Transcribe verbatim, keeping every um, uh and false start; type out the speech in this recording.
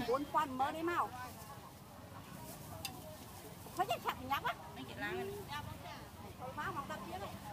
bốn con mơ đi mau. Có chắc chặt nhắm á. Mấy cái lá này. Má hoàng tập kia này.